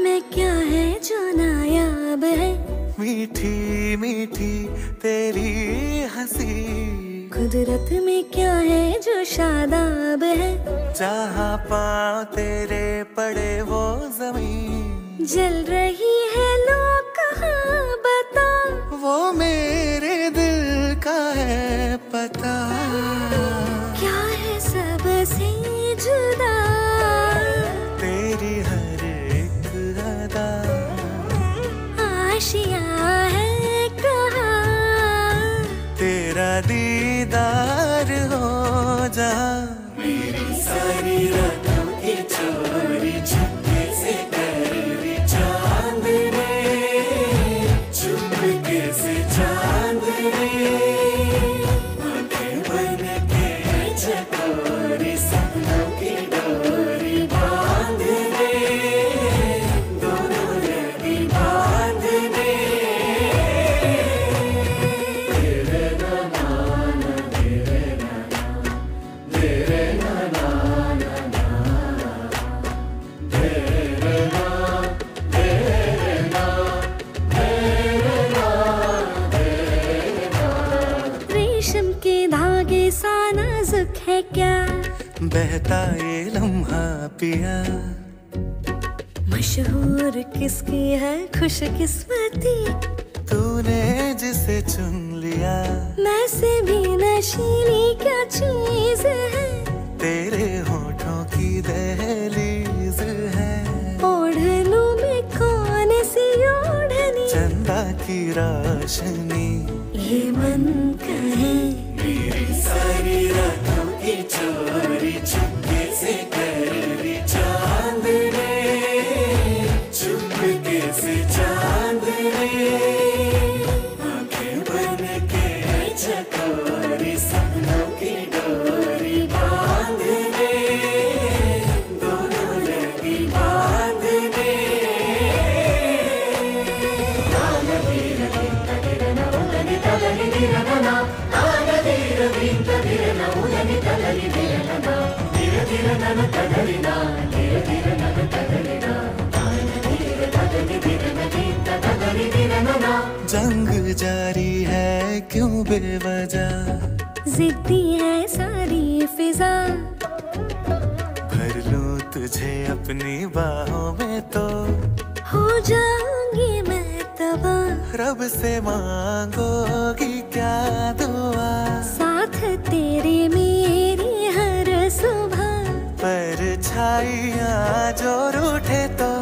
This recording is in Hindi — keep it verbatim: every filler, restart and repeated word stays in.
में क्या है जो नायाब है? मीठी मीठी तेरी हंसी। कुदरत में क्या है जो शादाब है? जहाँ पाँव तेरे पड़े वो जमीन। जल रही है लो कहाँ बता, वो मेरे दिल का है पता। क्या है सबसे जुदा तेरी हर एक अदा। आशियाँ है कहाँ तेरा दीदार हो जहाँ। मेरी सारी रातों की चोरी चुपके से कर दी चांद ने, चुपके से चांद ने। आंखें बन के चकोरी सपनों की डोरी बांध दे, दोनों लगी बांधने। तेरे नाना ना तेरे नाना, तेरे नाना ना तेरे ना, तेरे ना, तेरे ना, तेरे ना। रेशम के धागे सा नाजुक है क्या बहता ये लम्हा पिया। मशहूर किसकी है खुशकिस्मती, तूने जिसे चुन लिया। मैं से भी नशीली क्या चीज है, तेरे होठों की दहलीज है। ओढ़ लूं मैं कौन सी ओढ़नी, चंदा की रोशनी ये मन कहे। मेरी सारी रातों की चोरी चुपके से कर दी चांद ने, चुपके से चांद ने। आंखें बन के चकोरी सपनों की डोरी बांध दे, दोनों लगी बांधने। जंग जारी है क्यों बेवजह, जिद्दी है सारी फिजा, भर लूं तुझे अपनी बाहों में तो हो जाऊंगी मैं तबाह। रब से मांगोगी क्या दुआ, साथ तेरे मेरी हर सुबह। परछाइयाँ जो रूठे तो